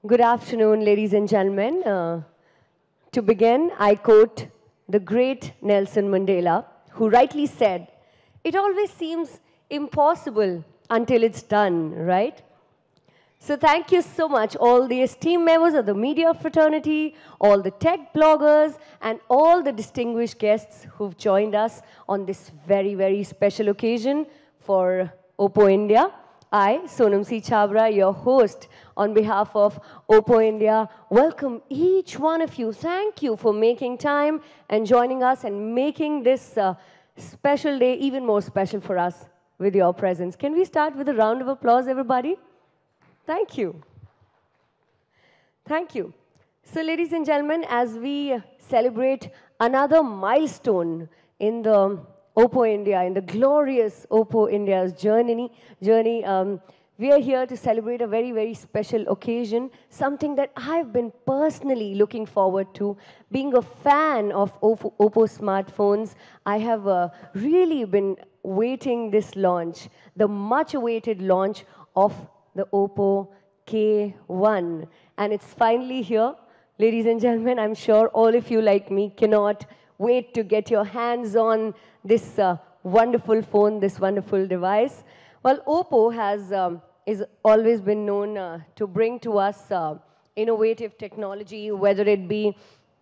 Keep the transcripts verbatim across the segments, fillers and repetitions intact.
Good afternoon, ladies and gentlemen. Uh, to begin, I quote the great Nelson Mandela, who rightly said, "It always seems impossible until it's done," right? So thank you so much, all the esteemed members of the media fraternity, all the tech bloggers, and all the distinguished guests who've joined us on this very, very special occasion for OPPO India. I, Sonam C. Chabra, your host, on behalf of OPPO India, welcome each one of you. Thank you for making time and joining us and making this uh, special day even more special for us with your presence. Can we start with a round of applause, everybody? Thank you. Thank you. So, ladies and gentlemen, as we celebrate another milestone in the OPPO India, in the glorious OPPO India's journey, journey um, we are here to celebrate a very, very special occasion, something that I've been personally looking forward to. Being a fan of OPPO, OPPO smartphones, I have uh, really been waiting this launch, the much-awaited launch of the OPPO K one. And it's finally here. Ladies and gentlemen, I'm sure all of you like me cannot wait to get your hands on this uh, wonderful phone, this wonderful device. Well, OPPO has um, is always been known uh, to bring to us uh, innovative technology, whether it be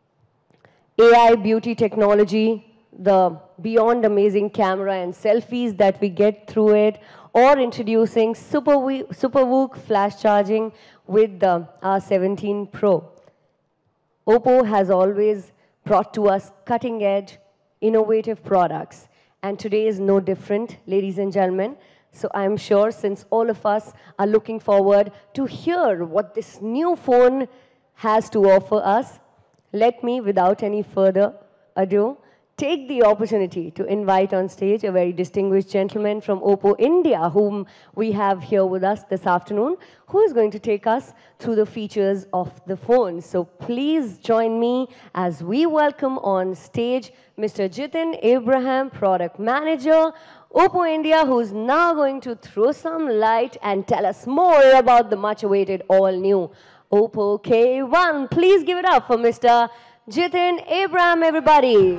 A I beauty technology, the beyond amazing camera and selfies that we get through it, or introducing Super SuperVOOC flash charging with the R seventeen Pro. OPPO has always brought to us cutting-edge, innovative products. And today is no different, ladies and gentlemen. So I'm sure since all of us are looking forward to hear what this new phone has to offer us, let me, without any further ado, take the opportunity to invite on stage a very distinguished gentleman from OPPO India, whom we have here with us this afternoon, who is going to take us through the features of the phone. So please join me as we welcome on stage Mister Jitin Abraham, Product Manager, OPPO India, who's now going to throw some light and tell us more about the much-awaited all-new OPPO K one. Please give it up for Mister Jitin Abraham, everybody.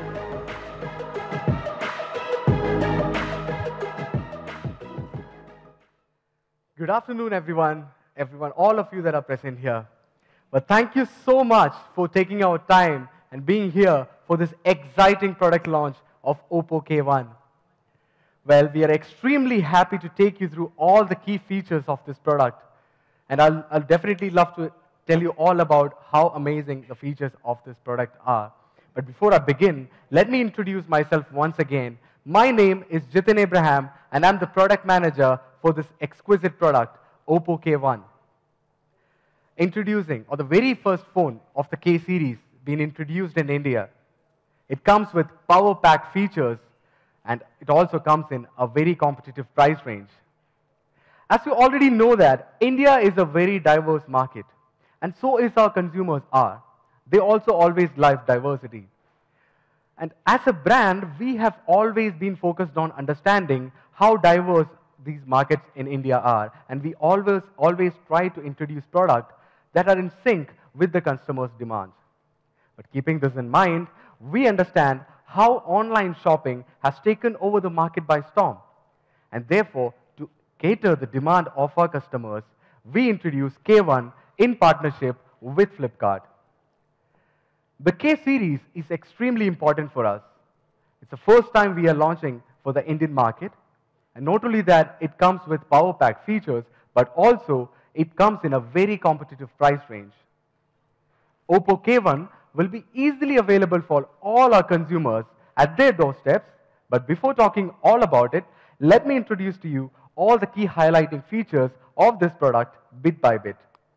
Good afternoon, everyone, everyone, all of you that are present here. But thank you so much for taking our time and being here for this exciting product launch of OPPO K one. Well, we are extremely happy to take you through all the key features of this product. And I'll, I'll definitely love to tell you all about how amazing the features of this product are. But before I begin, let me introduce myself once again. My name is Jitin Abraham, and I'm the product manager for this exquisite product, OPPO K one. Introducing, or the very first phone of the K series being introduced in India. It comes with power-packed features, and it also comes in a very competitive price range. As you already know that, India is a very diverse market, and so is our consumers are. They also always love diversity. And as a brand, we have always been focused on understanding how diverse these markets in India are. And we always, always try to introduce products that are in sync with the customer's demands. But keeping this in mind, we understand how online shopping has taken over the market by storm. And therefore, to cater the demand of our customers, we introduce K one in partnership with Flipkart. The K series is extremely important for us. It's the first time we are launching for the Indian market. And not only that, it comes with power-packed features, but also it comes in a very competitive price range. OPPO K one will be easily available for all our consumers at their doorsteps. But before talking all about it, let me introduce to you all the key highlighting features of this product bit by bit.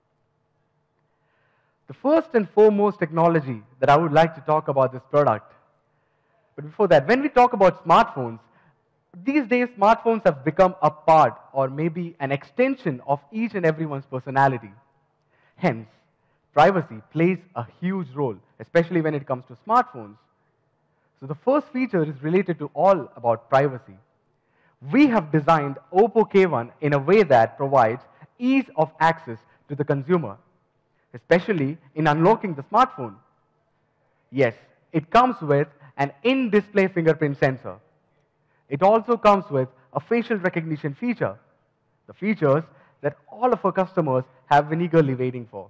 The first and foremost technology that I would like to talk about this product. But before that, when we talk about smartphones, these days smartphones have become a part or maybe an extension of each and everyone's personality. Hence, privacy plays a huge role, especially when it comes to smartphones. So the first feature is related to all about privacy. We have designed OPPO K one in a way that provides ease of access to the consumer. especially in unlocking the smartphone. Yes, it comes with an in-display fingerprint sensor. It also comes with a facial recognition feature, the features that all of our customers have been eagerly waiting for.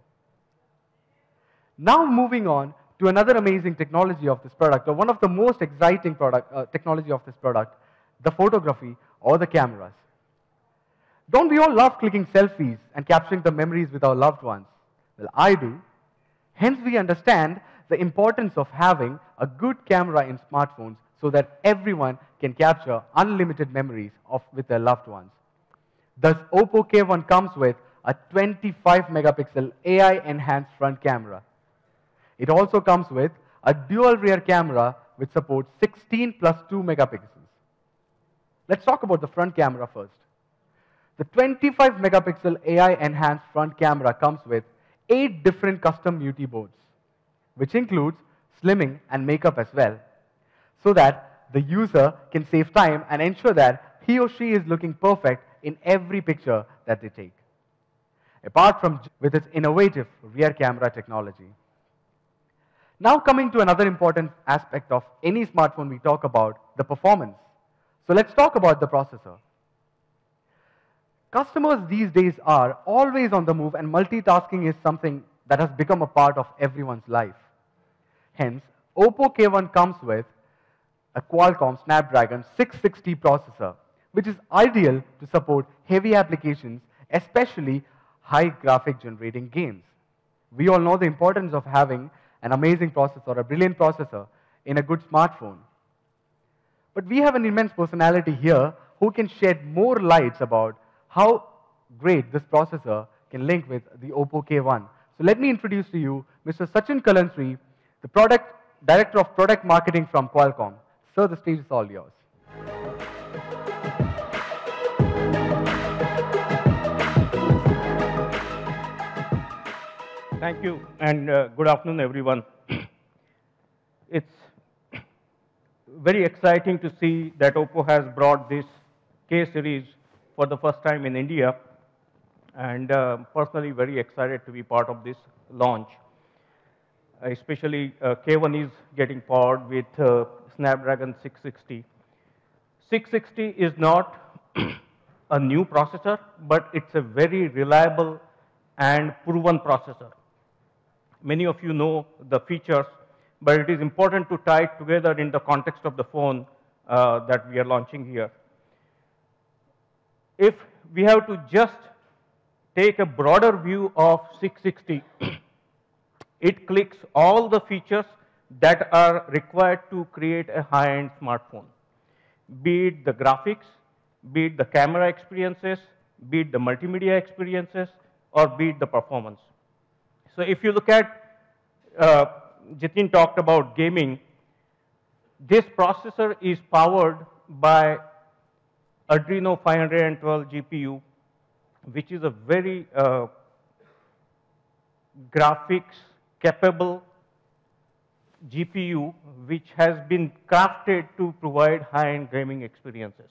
Now moving on to another amazing technology of this product, or one of the most exciting product, uh, technology of this product, the photography or the cameras. Don't we all love clicking selfies and capturing the memories with our loved ones? Well, I do. Hence, we understand the importance of having a good camera in smartphones so that everyone can capture unlimited memories of, with their loved ones. Thus, OPPO K one comes with a twenty-five megapixel A I-enhanced front camera. It also comes with a dual rear camera which supports sixteen plus two megapixels. Let's talk about the front camera first. The twenty-five megapixel A I-enhanced front camera comes with eight different custom beauty modes, which includes slimming and makeup as well, so that the user can save time and ensure that he or she is looking perfect in every picture that they take. Apart from with its innovative rear camera technology. Now coming to another important aspect of any smartphone we talk about, the performance. So let's talk about the processor. Customers these days are always on the move, and multitasking is something that has become a part of everyone's life. Hence, OPPO K one comes with a Qualcomm Snapdragon six sixty processor, which is ideal to support heavy applications, especially high graphic generating games. We all know the importance of having an amazing processor, a brilliant processor in a good smartphone. But we have an immense personality here who can shed more lights about how great this processor can link with the OPPO K one. So let me introduce to you Mister Sachin Kalansri, the product Director of Product Marketing from Qualcomm. Sir, the stage is all yours. Thank you, and uh, good afternoon, everyone. It's very exciting to see that OPPO has brought this K series for the first time in India, and uh, personally very excited to be part of this launch. Especially uh, K one is getting powered with uh, Snapdragon six sixty. six sixty is not a new processor, but it's a very reliable and proven processor. Many of you know the features, but it is important to tie it together in the context of the phone uh, that we are launching here. If we have to just take a broader view of six sixty, it clicks all the features that are required to create a high-end smartphone, be it the graphics, be it the camera experiences, be it the multimedia experiences, or be it the performance. So if you look at, uh, Jitin talked about gaming, this processor is powered by Adreno five twelve G P U, which is a very uh, graphics capable G P U, which has been crafted to provide high-end gaming experiences.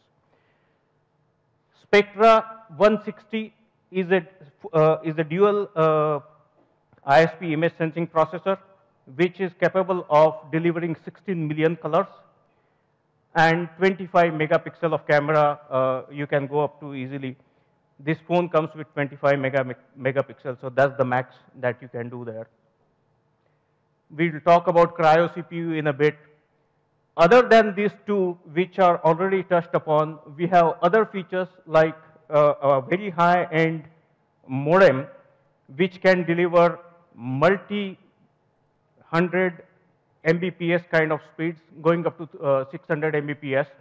Spectra one sixty is a, uh, is a dual uh, I S P image sensing processor, which is capable of delivering sixteen million colors, and twenty-five megapixel of camera uh, you can go up to easily. This phone comes with twenty-five megapixels, so that's the max that you can do there. We'll talk about Cryo C P U in a bit. Other than these two, which are already touched upon, we have other features like uh, a very high-end modem, which can deliver multi hundred M B P S kind of speeds, going up to uh, six hundred M B P S.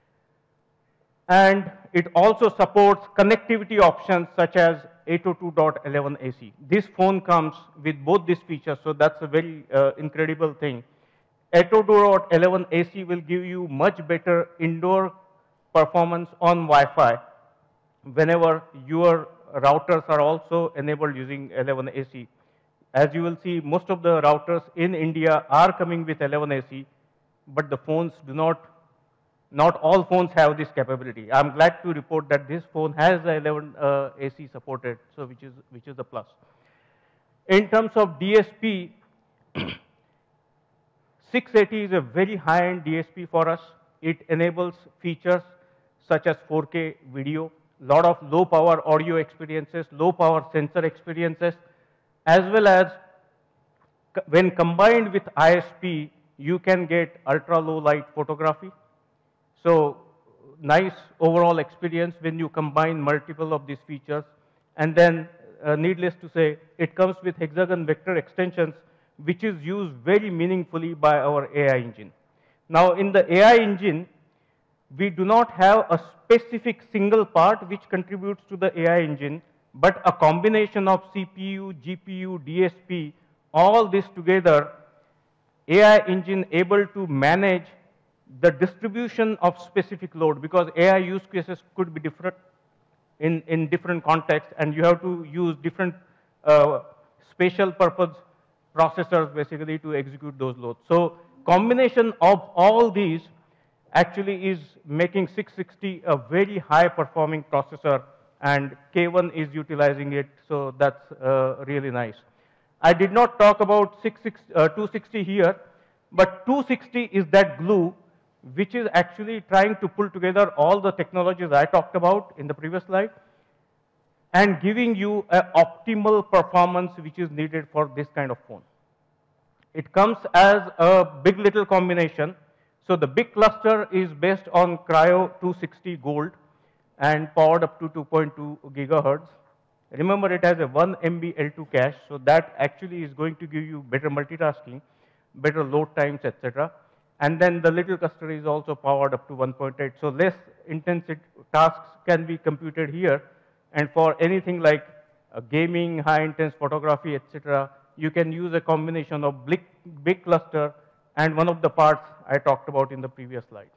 And it also supports connectivity options such as eight oh two dot eleven A C. This phone comes with both these features, so that's a very uh, incredible thing. eight oh two dot eleven A C will give you much better indoor performance on Wi-Fi whenever your routers are also enabled using eleven A C. As you will see, most of the routers in India are coming with eleven A C, but the phones do not, not all phones have this capability. I'm glad to report that this phone has the eleven uh, A C supported, so which is, which is a plus. In terms of D S P, six eighty is a very high-end D S P for us. It enables features such as four K video, lot of low-power audio experiences, low-power sensor experiences, as well as when combined with I S P, you can get ultra-low light photography. So nice overall experience when you combine multiple of these features. And then, uh, needless to say, it comes with hexagon vector extensions, which is used very meaningfully by our A I engine. Now, in the A I engine, we do not have a specific single part which contributes to the A I engine, but a combination of C P U, G P U, D S P, all this together, A I engine able to manage the distribution of specific load, because A I use cases could be different in, in different contexts, and you have to use different uh, special purpose processors basically to execute those loads. So combination of all these actually is making six sixty a very high performing processor, and K one is utilizing it, so that's uh, really nice. I did not talk about uh, two sixty here, but two sixty is that glue which is actually trying to pull together all the technologies I talked about in the previous slide and giving you an optimal performance which is needed for this kind of phone. It comes as a big little combination. So the big cluster is based on Cryo two sixty Gold and powered up to two point two gigahertz. Remember, it has a one M B L two cache, so that actually is going to give you better multitasking, better load times, et cetera. And then the little cluster is also powered up to one point eight, so less intensive tasks can be computed here. And for anything like uh, gaming, high-intense photography, et cetera, you can use a combination of big, big cluster and one of the parts I talked about in the previous slide.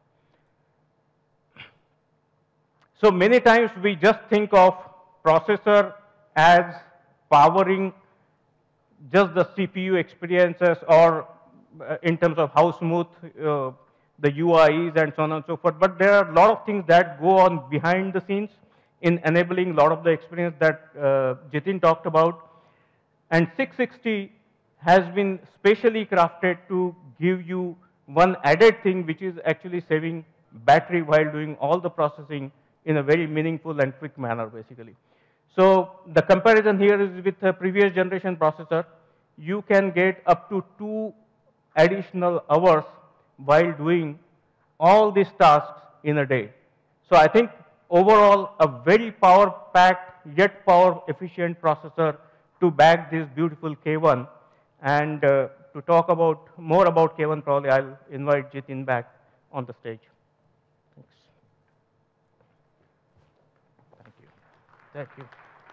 So many times we just think of processor as powering just the C P U experiences or uh, in terms of how smooth uh, the U I is and so on and so forth. But there are a lot of things that go on behind the scenes in enabling a lot of the experience that uh, Jitin talked about. And six sixty has been specially crafted to give you one added thing, which is actually saving battery while doing all the processing in a very meaningful and quick manner, basically. So the comparison here is with a previous generation processor. You can get up to two additional hours while doing all these tasks in a day. So I think overall, a very power-packed yet power-efficient processor to back this beautiful K one. And uh, to talk about more about K one, probably I'll invite Jitin back on the stage. Thanks. Thank you. Thank you.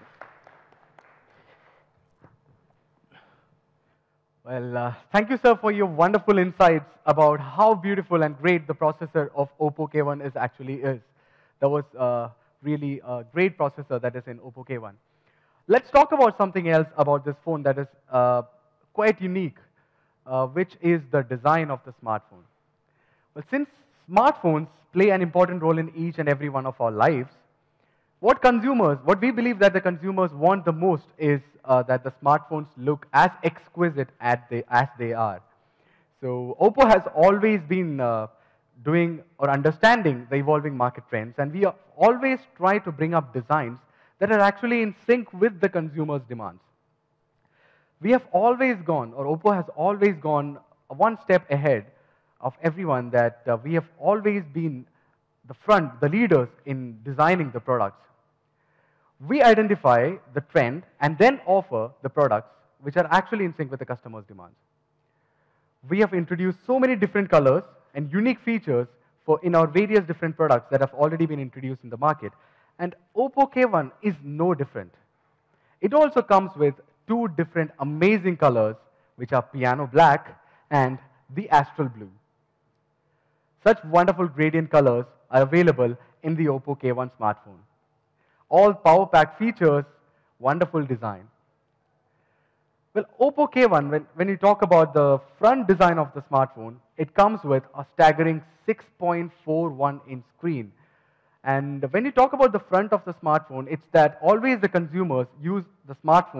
Well, uh, thank you, sir, for your wonderful insights about how beautiful and great the processor of OPPO K one is actually is. That was uh, really a great processor that is in OPPO K one. Let's talk about something else about this phone that is uh, quite unique, uh, which is the design of the smartphone. Well, since smartphones play an important role in each and every one of our lives, what consumers, what we believe that the consumers want the most is uh, that the smartphones look as exquisite as they, as they are. So OPPO has always been uh, doing or understanding the evolving market trends, and we always try to bring up designs that are actually in sync with the consumer's demands. We have always gone, or OPPO has always gone one step ahead of everyone, that uh, we have always been the front, the leaders in designing the products. We identify the trend and then offer the products which are actually in sync with the customer's demands. We have introduced so many different colors and unique features for in our various different products that have already been introduced in the market. And OPPO K one is no different. It also comes with two different amazing colors, which are piano black and the astral blue. Such wonderful gradient colors are available in the OPPO K one smartphone. All power-packed features, wonderful design. Well, OPPO K one, when, when you talk about the front design of the smartphone, it comes with a staggering six point four one inch screen. And when you talk about the front of the smartphone, it's that always the consumers use the smartphones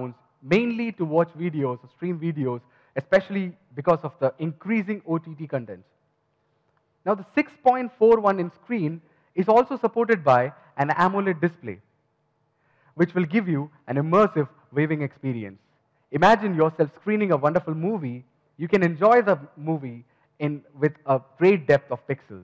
mainly to watch videos or stream videos, especially because of the increasing O T T content. Now, the six point four one inch screen is also supported by an AMOLED display, which will give you an immersive viewing experience. Imagine yourself screening a wonderful movie. You can enjoy the movie in, with a great depth of pixels.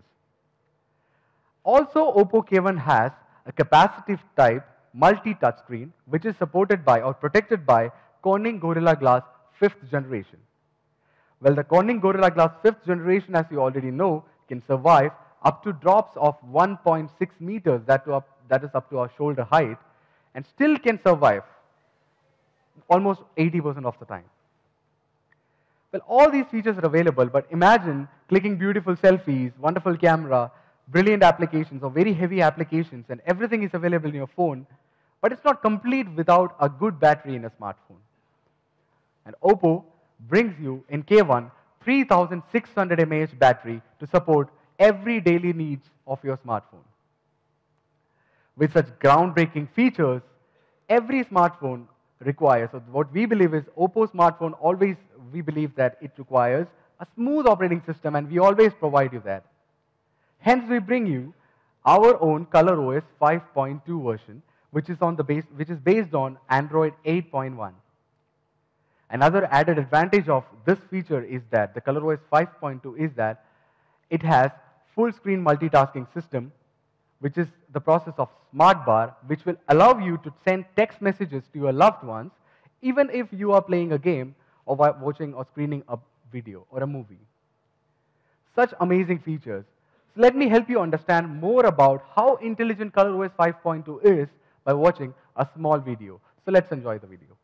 Also, OPPO K one has a capacitive type multi-touch screen, which is supported by or protected by Corning Gorilla Glass fifth generation. Well, the Corning Gorilla Glass fifth generation, as you already know, can survive up to drops of one point six meters, that, to up, that is up to our shoulder height, and still can survive almost eighty percent of the time. Well, all these features are available, but imagine clicking beautiful selfies, wonderful camera, brilliant applications or very heavy applications, and everything is available in your phone, but it's not complete without a good battery in a smartphone. And OPPO brings you in K one three thousand six hundred milliamp hour battery to support every daily needs of your smartphone. With such groundbreaking features, every smartphone requires, so what we believe is OPPO smartphone always, we believe that it requires a smooth operating system, and we always provide you that. Hence, we bring you our own ColorOS five point two version, which is, on the base, which is based on Android eight point one. Another added advantage of this feature is that the ColorOS five point two is that it has full screen multitasking system, which is the process of Smart Bar, which will allow you to send text messages to your loved ones, even if you are playing a game or watching or screening a video or a movie. Such amazing features. So let me help you understand more about how intelligent ColorOS five point two is by watching a small video. So let's enjoy the video.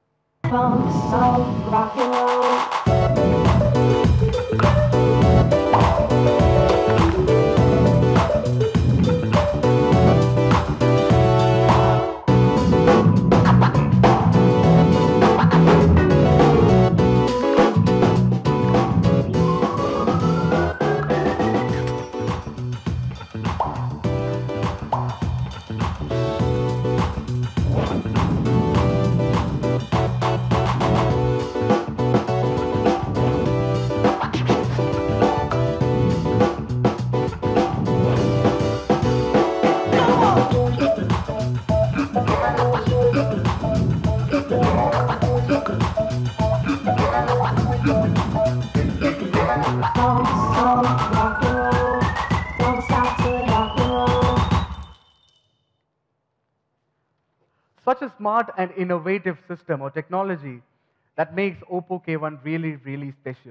Such a smart and innovative system or technology that makes OPPO K one really, really special.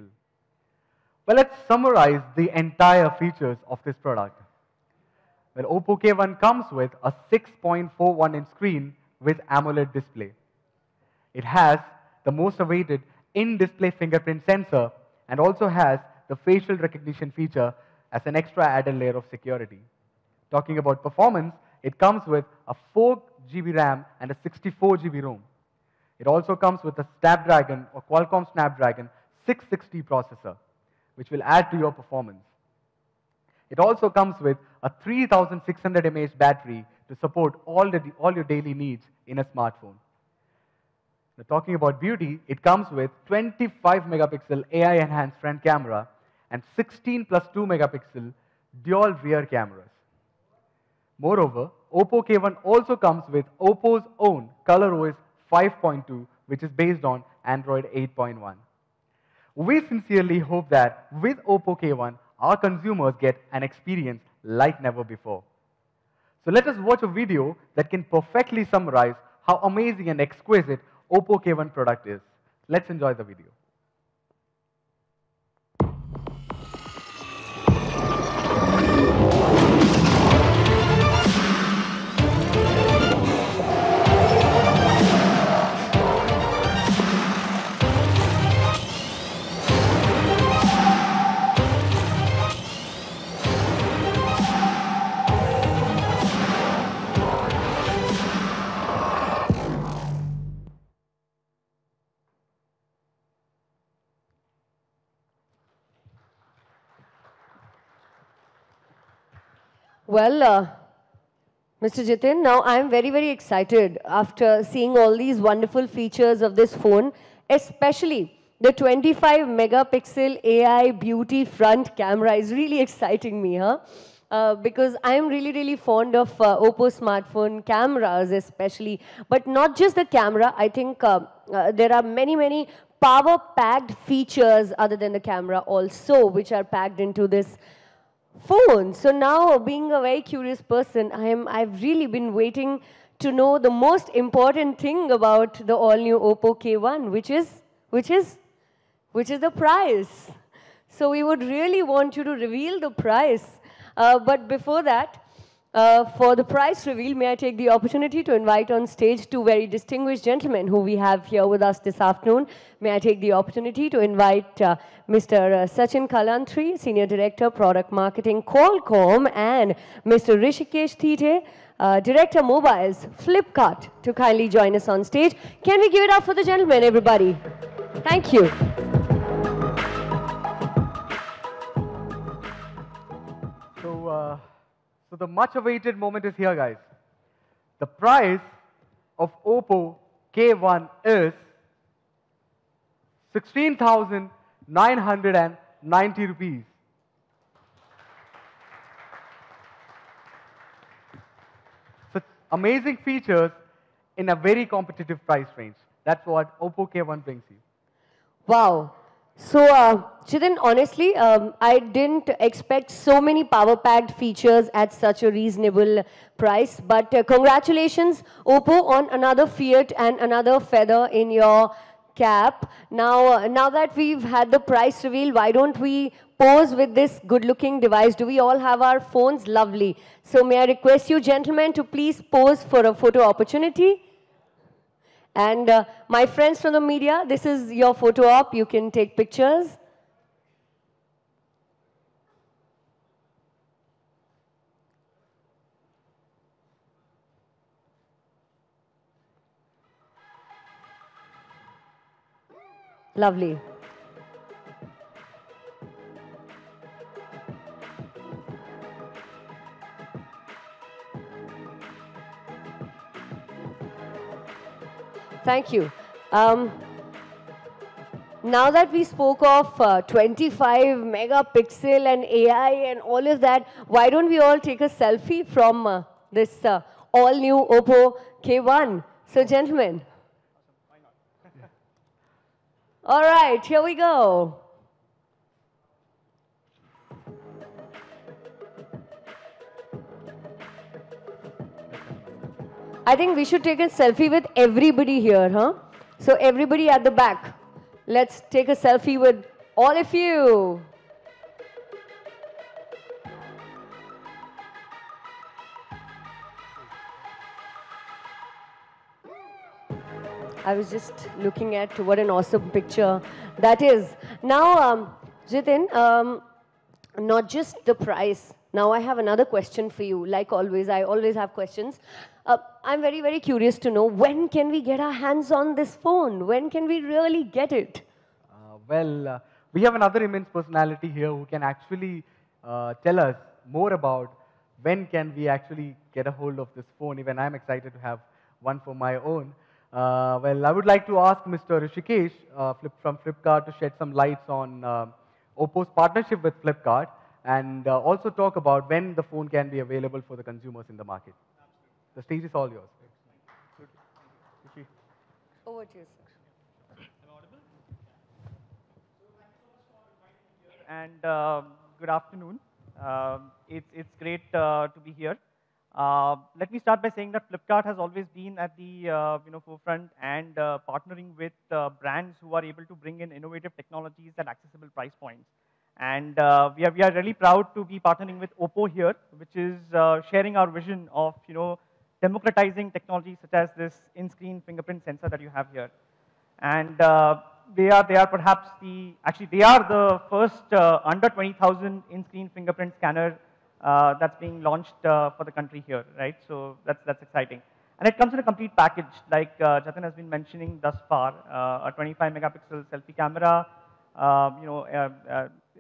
Well, let's summarize the entire features of this product. Well, OPPO K one comes with a six point four one inch screen with AMOLED display. It has the most awaited in-display fingerprint sensor and also has the facial recognition feature as an extra added layer of security. Talking about performance, it comes with a four G B RAM and a sixty-four G B ROM. It also comes with a Snapdragon or Qualcomm Snapdragon six sixty processor, which will add to your performance. It also comes with a three thousand six hundred milliamp hour battery to support all, the, all your daily needs in a smartphone. Now, talking about beauty, it comes with twenty-five megapixel A I enhanced front camera and sixteen plus two megapixel dual rear cameras. Moreover, OPPO K one also comes with OPPO's own ColorOS five point two, which is based on Android eight point one. We sincerely hope that with OPPO K one, our consumers get an experience like never before. So let us watch a video that can perfectly summarize how amazing and exquisite OPPO K one product is. Let's enjoy the video. Well, uh, Mister Jitin, now I'm very, very excited after seeing all these wonderful features of this phone, especially the twenty-five megapixel A I beauty front camera is really exciting me, huh? Uh, because I'm really, really fond of uh, OPPO smartphone cameras especially, but not just the camera. I think uh, uh, there are many, many power-packed features other than the camera also, which are packed into this phone. So now, being a very curious person, I am, I've really been waiting to know the most important thing about the all-new OPPO K one, which is, which is, which is the price. So we would really want you to reveal the price. Uh, but before that, uh, for the price reveal, may I take the opportunity to invite on stage two very distinguished gentlemen who we have here with us this afternoon. May I take the opportunity to invite uh, Mister Uh, Sachin Kalantri, Senior Director, Product Marketing, Qualcomm, and Mister Rishikesh Thite, uh, Director, Mobiles, Flipkart, to kindly join us on stage. Can we give it up for the gentlemen, everybody? Thank you. So, uh, so the much awaited moment is here, guys. The price of OPPO K one is sixteen thousand nine hundred ninety rupees. Such amazing features in a very competitive price range. That's what OPPO K one brings you. Wow. So, uh, Jitin, honestly, um, I didn't expect so many power-packed features at such a reasonable price. But uh, congratulations, OPPO, on another fiat and another feather in your cap. Now, uh, now that we've had the price reveal, why don't we pose with this good-looking device? Do we all have our phones? Lovely. So, may I request you, gentlemen, to please pose for a photo opportunity? And uh, my friends from the media, this is your photo op. You can take pictures. Lovely. Thank you. Um, now that we spoke of uh, twenty-five megapixel and A I and all of that, why don't we all take a selfie from uh, this uh, all-new OPPO K one? So, gentlemen. All right, here we go. I think we should take a selfie with everybody here, huh? So everybody at the back, let's take a selfie with all of you. I was just looking at what an awesome picture that is. Now, um, Jitin, um, not just the price. Now I have another question for you. Like always, I always have questions. Uh, I'm very, very curious to know, when can we get our hands on this phone? When can we really get it? Uh, well, uh, we have another immense personality here who can actually uh, tell us more about when can we actually get a hold of this phone. Even I'm excited to have one for my own. Uh, well, I would like to ask Mister Rishikesh uh, Flip, from Flipkart to shed some lights on uh, OPPO's partnership with Flipkart, and uh, also talk about when the phone can be available for the consumers in the market. The stage is all yours. Over to you, sir. And uh, good afternoon. Uh, it's, it's great uh, to be here. Uh, let me start by saying that Flipkart has always been at the uh, you know, forefront and uh, partnering with uh, brands who are able to bring in innovative technologies at accessible price points. And uh, we, are, we are really proud to be partnering with OPPO here, which is uh, sharing our vision of you know, democratizing technology such as this in-screen fingerprint sensor that you have here. And uh, they are they are perhaps the, actually they are the first uh, under twenty thousand in-screen fingerprint scanner uh, that's being launched uh, for the country here, right? So that's, that's exciting. And it comes in a complete package, like uh, Jatin has been mentioning thus far, uh, a twenty-five megapixel selfie camera, uh, you know, uh, uh,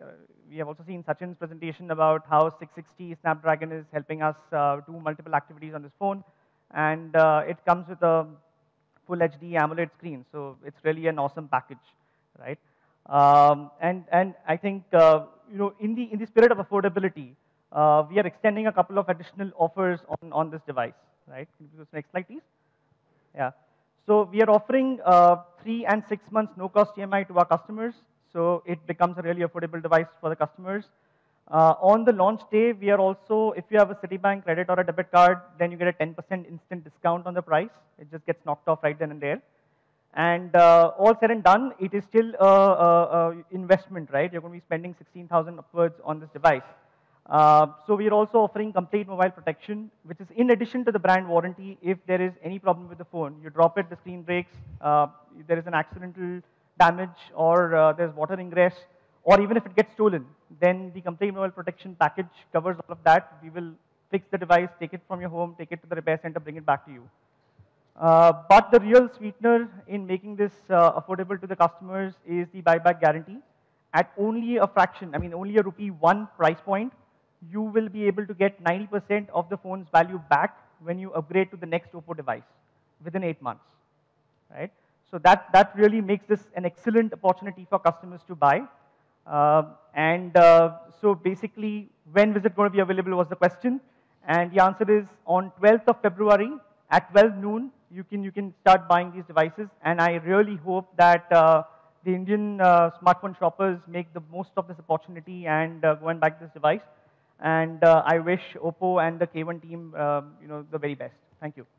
we have also seen Sachin's presentation about how six sixty Snapdragon is helping us uh, do multiple activities on this phone. And uh, it comes with a full H D AMOLED screen. So it's really an awesome package, right? Um, and, and I think, uh, you know, in the, in the spirit of affordability, uh, we are extending a couple of additional offers on, on this device, right? Can you go to the next slide, please? Yeah. So we are offering uh, three and six months no-cost E M I to our customers. So it becomes a really affordable device for the customers. Uh, on the launch day, we are also, if you have a Citibank credit or a debit card, then you get a ten percent instant discount on the price. It just gets knocked off right then and there. And uh, all said and done, it is still an investment, right? You're going to be spending sixteen thousand upwards on this device. Uh, so we are also offering complete mobile protection, which is in addition to the brand warranty. If there is any problem with the phone, you drop it, the screen breaks, uh, there is an accidental damage, or uh, there's water ingress, or even if it gets stolen, then the complete mobile protection package covers all of that. We will fix the device, take it from your home, take it to the repair center, bring it back to you. Uh, but the real sweetener in making this uh, affordable to the customers is the buyback guarantee. At only a fraction, I mean only a rupee one price point, you will be able to get ninety percent of the phone's value back when you upgrade to the next OPPO device within eight months, right? So that, that really makes this an excellent opportunity for customers to buy. Uh, and uh, so basically, when is it going to be available was the question. And the answer is on twelfth of February at twelve noon, you can, you can start buying these devices. And I really hope that uh, the Indian uh, smartphone shoppers make the most of this opportunity and uh, go and buy this device. And uh, I wish OPPO and the K one team uh, you know, the very best. Thank you.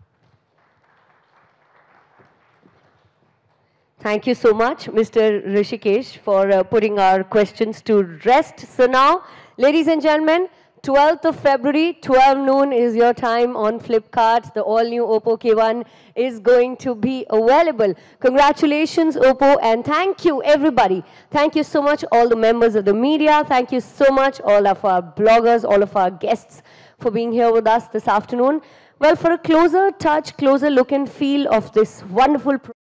Thank you so much, Mister Rishikesh, for uh, putting our questions to rest. So now, ladies and gentlemen, twelfth of February, twelve noon is your time on Flipkart. The all-new OPPO K one is going to be available. Congratulations, OPPO, and thank you, everybody. Thank you so much, all the members of the media. Thank you so much, all of our bloggers, all of our guests, for being here with us this afternoon. Well, for a closer touch, closer look and feel of this wonderful